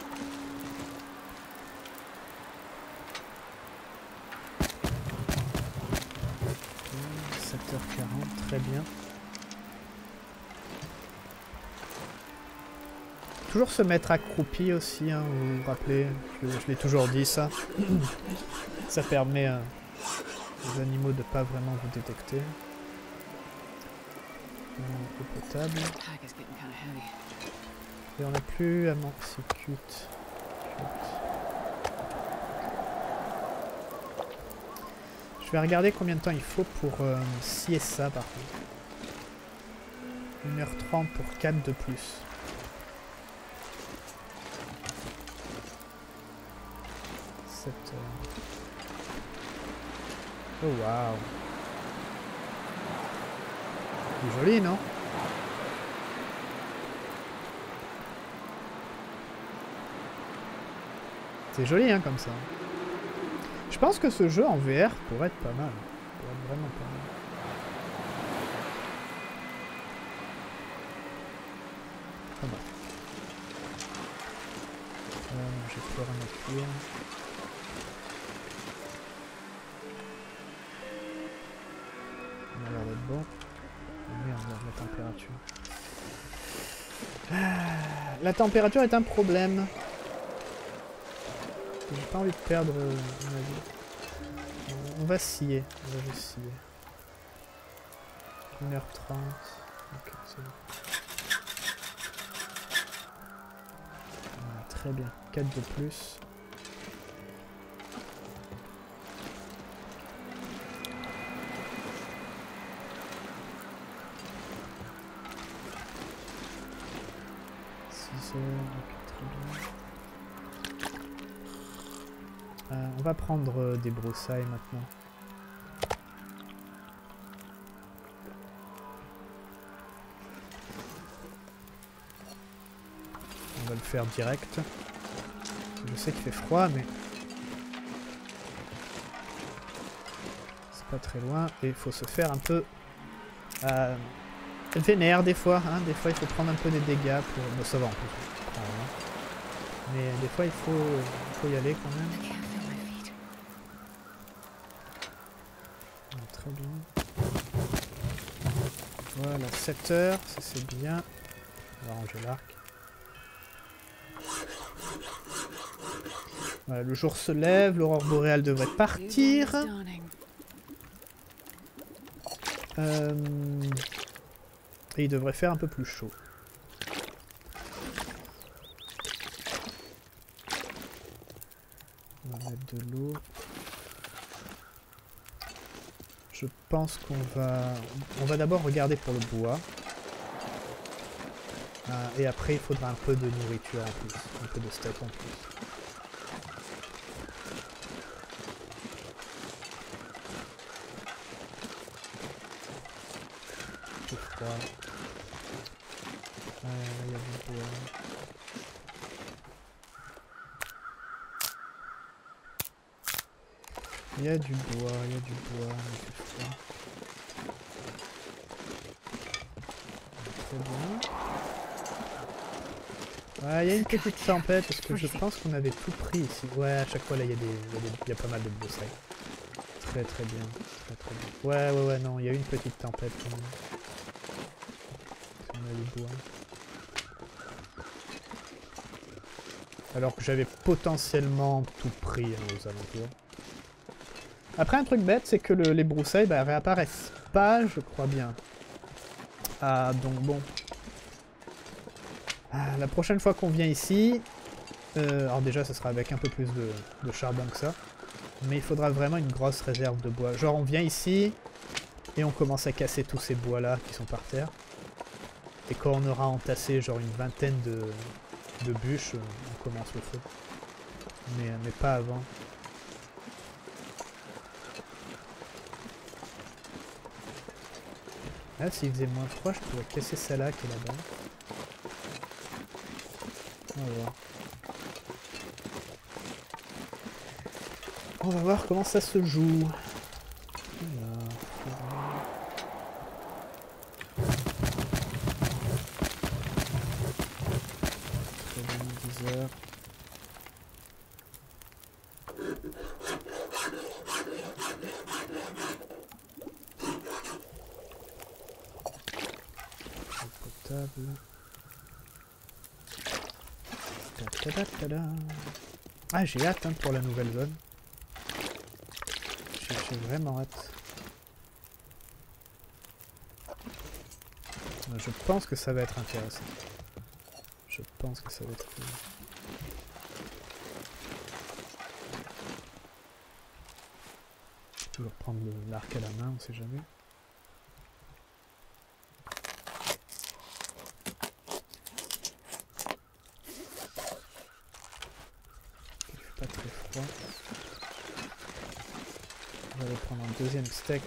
sept heures quarante, très bien. Toujours se mettre accroupi aussi, hein, vous vous rappelez, je, je l'ai toujours dit ça. Ça permet euh, aux animaux de pas vraiment vous détecter. Euh, eau potable. Et on n'a plus à manquer, c'est cute. Je vais regarder combien de temps il faut pour euh, scier ça par contre. une heure trente pour quatre de plus. sept heures. Oh waouh. C'est joli, non? C'est joli, hein, comme ça. Je pense que ce jeu en V R pourrait être pas mal. Pourrait être vraiment pas mal. Pas mal. Euh, j'ai plus rien à cuire. On a l'air d'être bon. Oh merde, la température. Ah, la température est un problème. J'ai pas envie de perdre euh, ma vie. On va scier. On va juste scier. une heure trente. Ok, c'est bon. Ah, très bien. quatre de plus. six heures. Ok, très bien. Euh, on va prendre euh, des broussailles maintenant. On va le faire direct. Je sais qu'il fait froid, mais c'est pas très loin. Et il faut se faire un peu euh, vénère des fois. Hein. Des fois, il faut prendre un peu des dégâts pour. Bon, ça va en plus. Mais des fois, il faut, il faut y aller quand même. Très bien. Voilà, sept heures, ça c'est bien. On va ranger l'arc. Voilà, le jour se lève, l'aurore boréale devrait partir. Euh... Et il devrait faire un peu plus chaud. On va mettre de l'eau. Je pense qu'on va... On va d'abord regarder pour le bois. Euh, et après, il faudra un peu de nourriture en plus. Un peu de steak en plus. C'est froid. Euh, il y a du bois. Il y a du bois, il y a du bois, mais c'est froid. Très bien. Ouais, il y a une petite tempête parce que je pense qu'on avait tout pris ici. Ouais, à chaque fois là il y, y, y a pas mal de broussailles. Très très bien. Très très bien. Ouais, ouais, ouais, non, il y a eu une petite tempête quand même. On a du bois. Alors que j'avais potentiellement tout pris hein, aux alentours. Après, un truc bête, c'est que le, les broussailles bah, réapparaissent pas, je crois bien. Ah, donc bon. Ah, la prochaine fois qu'on vient ici... Euh, alors déjà, ça sera avec un peu plus de, de charbon que ça. Mais il faudra vraiment une grosse réserve de bois. Genre, on vient ici, et on commence à casser tous ces bois-là qui sont par terre. Et quand on aura entassé genre une vingtaine de, de bûches, on commence le feu. Mais, mais pas avant. Là, s'il faisait moins froid, je pourrais casser celle-là qui est là-bas. On va voir. On va voir comment ça se joue. Voilà. Très bien, dix heures. Potable. Ta -ta -ta -ta -ta. Ah, j'ai hâte hein, pour la nouvelle zone. J'ai vraiment hâte. Je pense que ça va être intéressant. Je pense que ça va être cool. Toujours prendre l'arc à la main, on sait jamais. Il fait pas très froid. On va aller prendre un deuxième steak.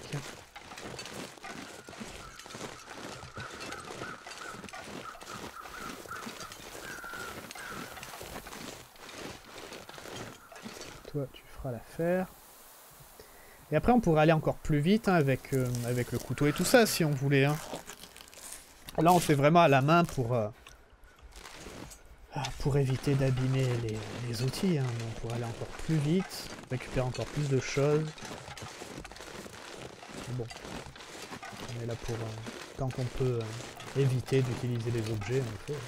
Toi, tu feras l'affaire. Et après, on pourrait aller encore plus vite hein, avec, euh, avec le couteau et tout ça, si on voulait. Hein. Là, on fait vraiment à la main pour, euh, pour éviter d'abîmer les, les outils. Hein. On pourrait aller encore plus vite, récupérer encore plus de choses. Mais bon, on est là pour... Euh, tant qu'on peut euh, éviter d'utiliser les objets, on le fait.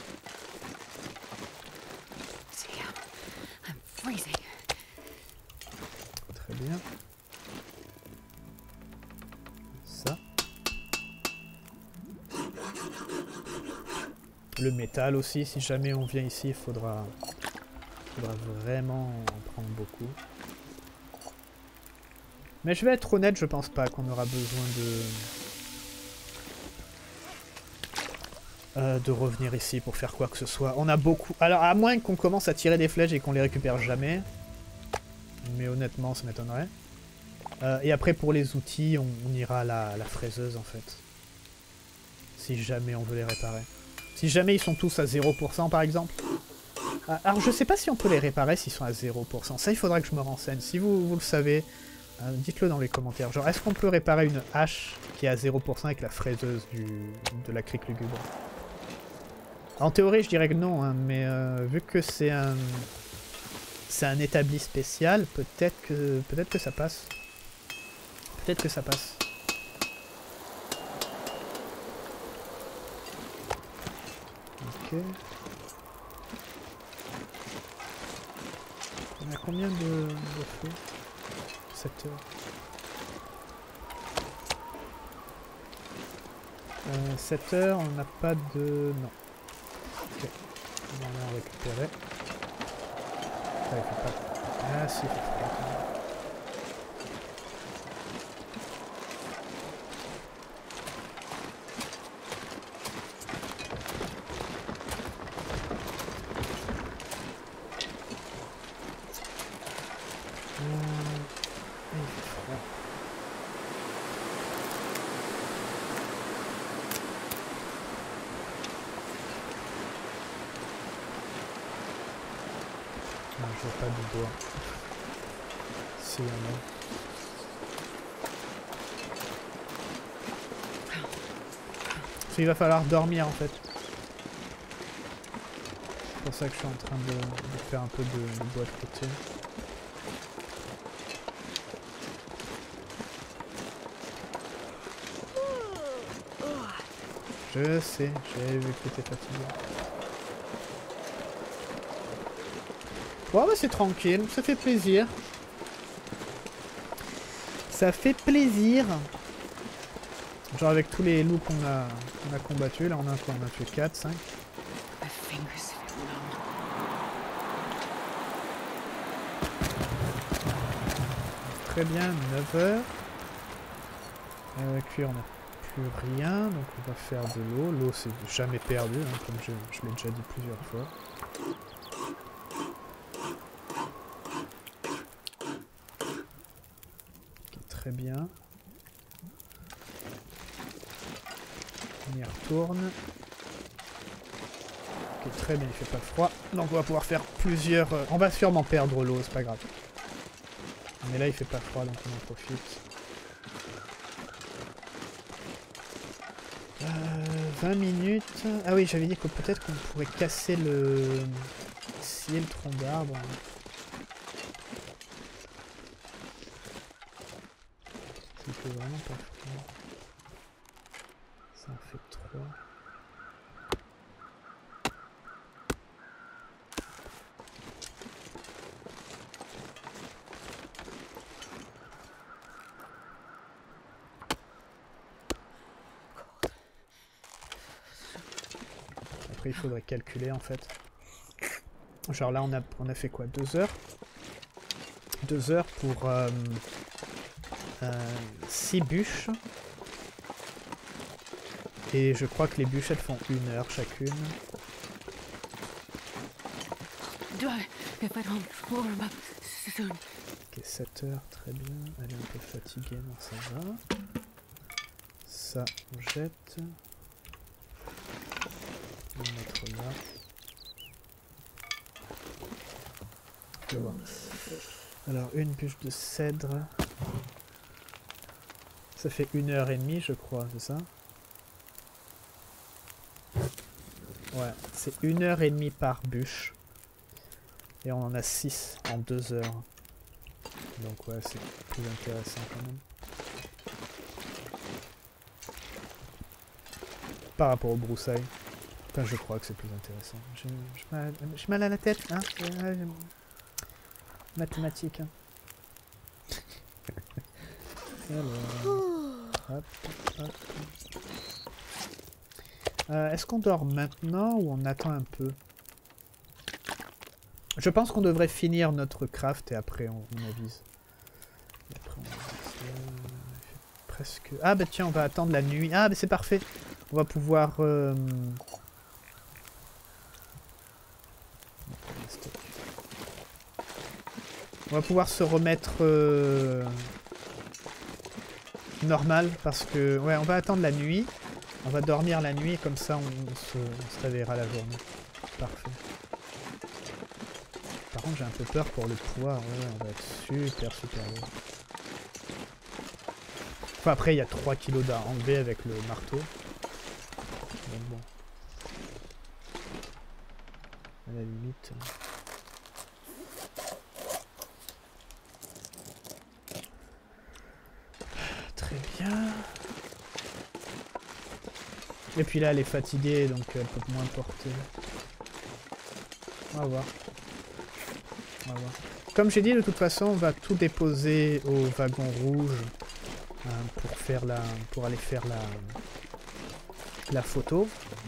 Très bien. Ça. Le métal aussi, si jamais on vient ici, il faudra, faudra vraiment en prendre beaucoup. Mais je vais être honnête, je pense pas qu'on aura besoin de... Euh, de revenir ici pour faire quoi que ce soit. On a beaucoup... Alors, à moins qu'on commence à tirer des flèches et qu'on les récupère jamais. Mais honnêtement, ça m'étonnerait. Euh, et après, pour les outils, on, on ira à la, à la fraiseuse, en fait. Si jamais on veut les réparer. Si jamais ils sont tous à zéro pour cent, par exemple. Euh, alors, je sais pas si on peut les réparer s'ils sont à zéro pour cent. Ça, il faudrait que je me renseigne. Si vous, vous le savez, euh, dites-le dans les commentaires. Genre, est-ce qu'on peut réparer une hache qui est à zéro pour cent avec la fraiseuse du, de la crique lugubre? En théorie, je dirais que non, hein, mais euh, vu que c'est un... c'est un établi spécial, peut-être que peut-être que ça passe. Peut-être que ça passe. Ok. On a combien de, de feu? sept heures. Euh, sept heures, on n'a pas de... non. Ok. On va en récupérer. Ah, il faut pas... Ah si, il faut pas. Je vois pas de bois. Si, il y en a. Parce qu'il va falloir dormir en fait. C'est pour ça que je suis en train de, de faire un peu de, de bois de côté. Je sais, j'avais vu que t'étais fatigué. Bon bah c'est tranquille, ça fait plaisir. Ça fait plaisir. Genre avec tous les loups qu'on a, qu'on a combattus, là on a quoi? On a tué quatre, cinq. My fingers feel numb. Très bien, neuf heures. Euh, cuir, on n'a plus rien, donc on va faire de l'eau. L'eau c'est jamais perdu, hein, comme je, je l'ai déjà dit plusieurs fois. Okay, très bien. On y retourne. Ok, très bien, il fait pas froid. Donc on va pouvoir faire plusieurs... Euh, on va sûrement perdre l'eau, c'est pas grave. Mais là il fait pas froid, donc on en profite. Euh, vingt minutes... Ah oui, j'avais dit que peut-être qu'on pourrait casser le... scier le tronc d'arbre. Il fait vraiment pas froid. Ça en fait trois. Après il faudrait calculer en fait. Genre là on a, on a fait quoi? Deux heures Deux heures pour euh, euh, six bûches. Et je crois que les bûches elles font une heure chacune. Do I if I don't warm up soon? Ok, sept heures, très bien. Elle est un peu fatiguée, non ça va. Ça on jette. On va le mettre là. Je vais voir. Alors une bûche de cèdre. Ça fait une heure et demie je crois, c'est ça? Ouais, c'est une heure et demie par bûche. Et on en a six en deux heures. Donc ouais, c'est plus intéressant quand même. Par rapport aux broussailles. Enfin, je crois que c'est plus intéressant. J'ai mal, mal à la tête, hein. Ouais, mathématiques. Hein. Alors, hop, hop. Euh, Est-ce qu'on dort maintenant ou on attend un peu? Je pense qu'on devrait finir notre craft et après on, on avise. Et après on avise presque... Ah bah tiens, on va attendre la nuit. Ah bah c'est parfait. On va pouvoir... Euh... On va pouvoir se remettre... Euh... normal parce que... Ouais, on va attendre la nuit. On va dormir la nuit, comme ça on, on, se, on se réveillera la journée. Parfait. Par contre j'ai un peu peur pour le poids, ouais, on va être super super lourd. Enfin après il y a trois kilos à enlever avec le marteau. Donc bon. À la limite... Très bien. Et puis là, elle est fatiguée, donc elle peut moins porter. On va voir. On va voir. Comme j'ai dit, de toute façon, on va tout déposer au wagon rouge euh, pour faire la, pour aller faire la, la photo.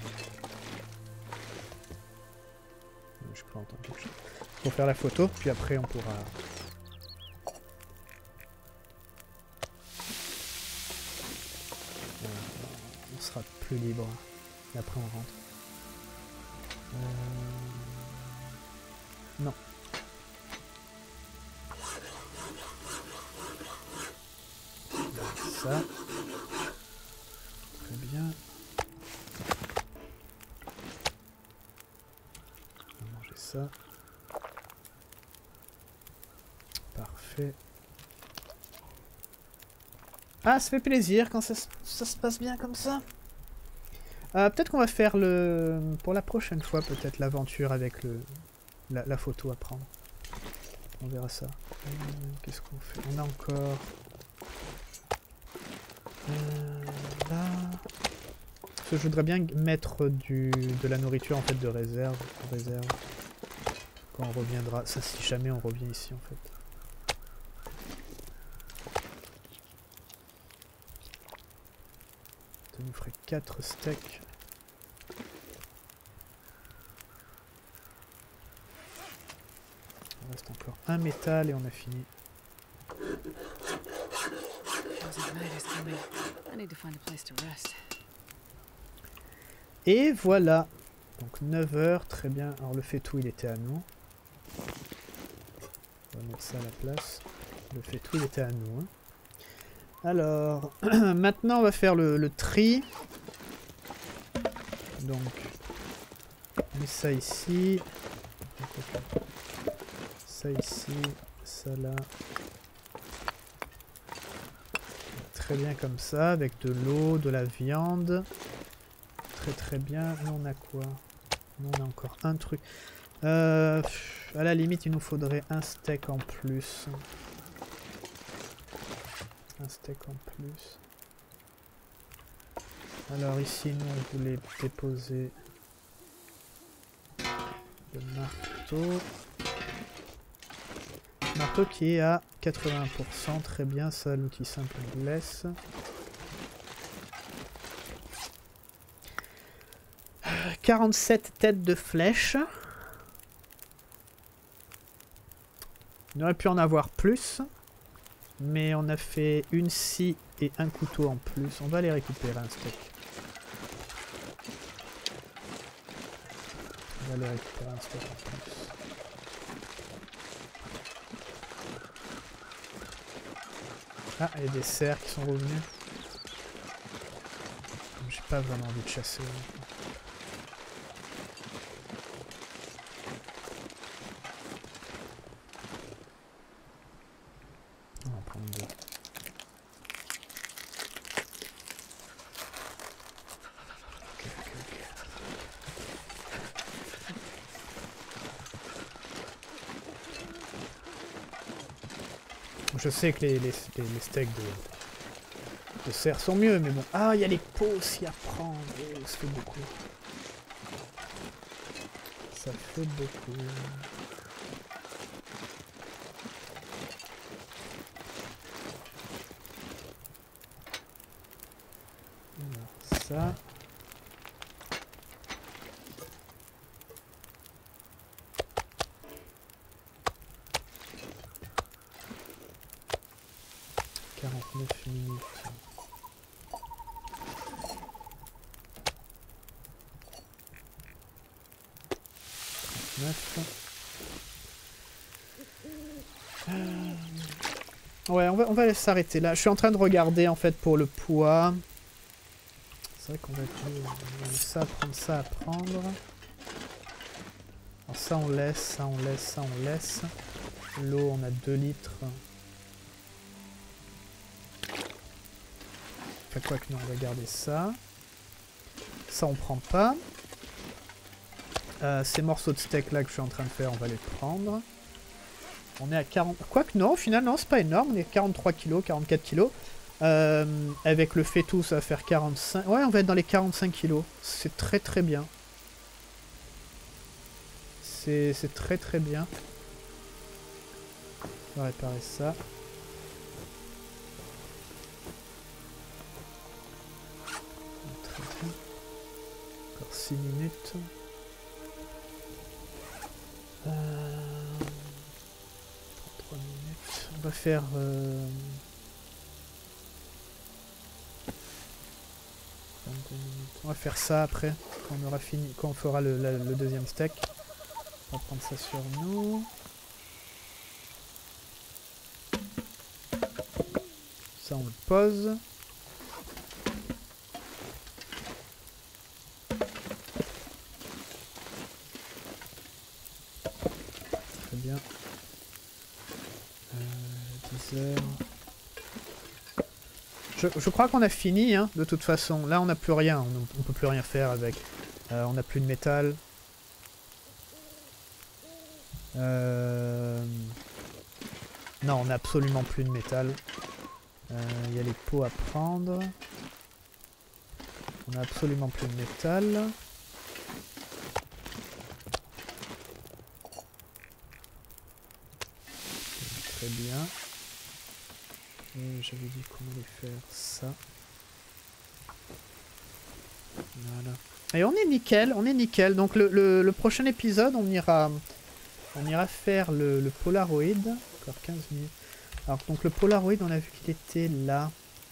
Je crois entendre quelque chose. Pour faire la photo, puis après on pourra. On sera plus libre. Et après on rentre. Euh... Non. Ça. Très bien. On va manger ça. Parfait. Ah, ça fait plaisir quand ça, ça se passe bien comme ça. Euh, peut-être qu'on va faire le... Pour la prochaine fois, peut-être l'aventure avec le la, la photo à prendre. On verra ça. Euh, Qu'est-ce qu'on fait? On a encore... Euh, là... Parce que je voudrais bien mettre du, de la nourriture en fait de réserve. De réserve. Quand on reviendra. Ça, si jamais on revient ici en fait. nous ferait quatre steaks. Il reste encore un métal et on a fini. Et voilà. Donc neuf heures, très bien. Alors le faitout il était à nous. On va mettre ça à la place. Le faitout il était à nous. Hein. Alors, maintenant on va faire le, le tri. Donc, on met ça ici. Ça ici, ça là. Très bien comme ça, avec de l'eau, de la viande. Très très bien. Nous on a quoi? Nous on a encore un truc. Euh, à la limite il nous faudrait un steak en plus. Un steak en plus. Alors ici nous on voulait déposer le marteau. Marteau qui est à quatre-vingts pour cent, très bien, ça l'outil simple on le laisse. quarante-sept têtes de flèches. On aurait pu en avoir plus, mais on a fait une scie et un couteau en plus. On va les récupérer un steak. On va les récupérer un steak en plus. Ah, il y a des cerfs qui sont revenus. J'ai pas vraiment envie de chasser. On va en prendre deux. Okay, okay, okay. Je sais que les, les, les, les steaks de, de cerf sont mieux, mais bon. Ah, il y a les peaux aussi à prendre. Oh, ça fait beaucoup. Ça fait beaucoup. Alors, ça. quarante-neuf minutes. trente-neuf. Euh... Ouais, on va, on va s'arrêter là. Je suis en train de regarder en fait pour le poids. C'est vrai qu'on va prendre ça, prendre ça à prendre. Alors ça on laisse, ça on laisse, ça on laisse. L'eau on a deux litres. Enfin quoi que non, on va garder ça. Ça on prend pas. Euh, ces morceaux de steak là que je suis en train de faire, on va les prendre. On est à quarante... Quoique non, au final, non, c'est pas énorme. On est à quarante-trois kilos, quarante-quatre kilos. Euh, avec le faitout, ça va faire quarante-cinq... Ouais, on va être dans les quarante-cinq kilos. C'est très très bien. C'est très très bien. On va réparer ça. Très bien. Encore six minutes. Euh... trente-trois minutes. On va faire... Euh... vingt-deux minutes. On va faire ça après, quand on aura fini, quand on fera le, la, le deuxième steak. On va prendre ça sur nous. Ça on le pose. Très bien. Euh, dix heures. Je, je crois qu'on a fini, hein, de toute façon. Là, on n'a plus rien. On ne peut plus rien faire avec. Euh, on n'a plus de métal. Euh... Non, on n'a absolument plus de métal. Il euh, y a les pots à prendre. On n'a absolument plus de métal. Très bien. J'avais dit qu'on allait faire ça. Voilà. Et on est nickel, on est nickel. Donc le, le, le prochain épisode, on ira, on ira faire le, le Polaroid. Encore quinze minutes. Alors donc le Polaroid, on a vu qu'il était là.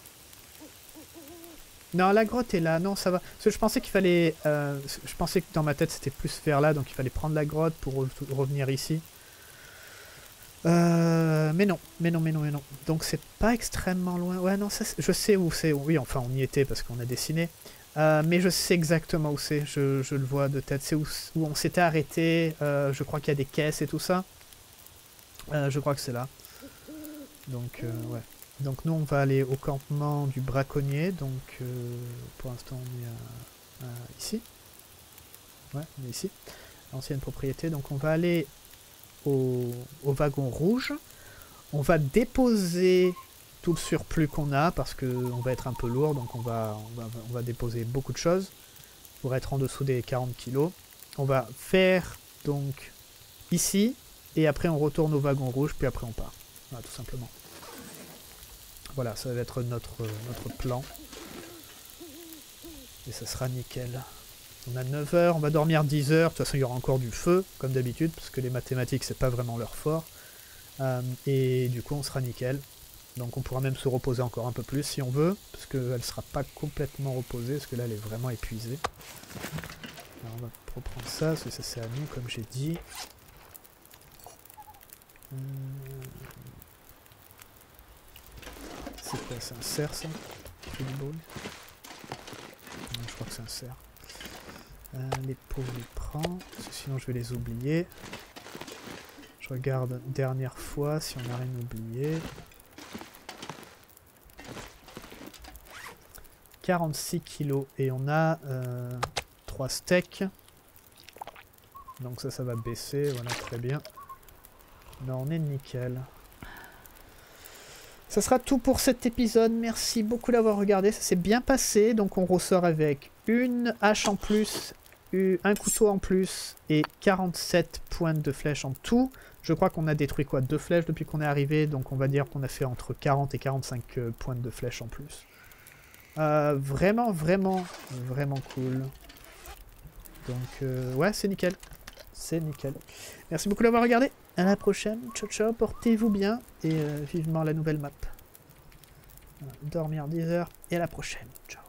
Non, la grotte est là. Non, ça va. Parce que je pensais qu'il fallait... Euh, je pensais que dans ma tête, c'était plus vers là. Donc il fallait prendre la grotte pour re revenir ici. Euh, mais non, mais non, mais non, mais non. Donc c'est pas extrêmement loin. Ouais, non, ça, je sais où c'est. Oui, enfin, on y était parce qu'on a dessiné. Euh, mais je sais exactement où c'est. Je, je le vois de tête. C'est où, où on s'était arrêté. Euh, je crois qu'il y a des caisses et tout ça. Euh, je crois que c'est là. Donc, euh, ouais. Donc nous on va aller au campement du braconnier, donc euh, pour l'instant on est à, à ici. Ouais, on est ici. Ancienne propriété, donc on va aller au, au wagon rouge. On va déposer tout le surplus qu'on a, parce qu'on va être un peu lourd, donc on va, on, va, on va déposer beaucoup de choses pour être en dessous des quarante kilos. On va faire donc ici, et après on retourne au wagon rouge, puis après on part. Voilà, tout simplement. Voilà, ça va être notre, notre plan. Et ça sera nickel. On a neuf heures, on va dormir dix heures. De toute façon, il y aura encore du feu, comme d'habitude, parce que les mathématiques, c'est pas vraiment leur fort. Euh, et du coup, on sera nickel. Donc on pourra même se reposer encore un peu plus si on veut, parce qu'elle sera pas complètement reposée, parce que là, elle est vraiment épuisée. Alors, on va reprendre ça, parce que ça, c'est à nous, comme j'ai dit. Euh... C'est quoi, c'est un cerf ça? Je crois que c'est un cerf. Euh, les pots, je les prends, parce que sinon je vais les oublier. Je regarde dernière fois si on n'a rien oublié. quarante-six kilos et on a euh, trois steaks. Donc ça, ça va baisser, voilà, très bien. Là, on est nickel. Ça sera tout pour cet épisode, merci beaucoup d'avoir regardé, ça s'est bien passé, donc on ressort avec une hache en plus, un couteau en plus et quarante-sept pointes de flèches en tout. Je crois qu'on a détruit quoi, deux flèches depuis qu'on est arrivé, donc on va dire qu'on a fait entre quarante et quarante-cinq euh, pointes de flèches en plus. Euh, vraiment, vraiment, vraiment cool. Donc euh, ouais, c'est nickel, c'est nickel. Merci beaucoup d'avoir regardé. À la prochaine, ciao ciao, portez-vous bien et euh, vivement la nouvelle map. Voilà, dormir dix heures et à la prochaine, ciao.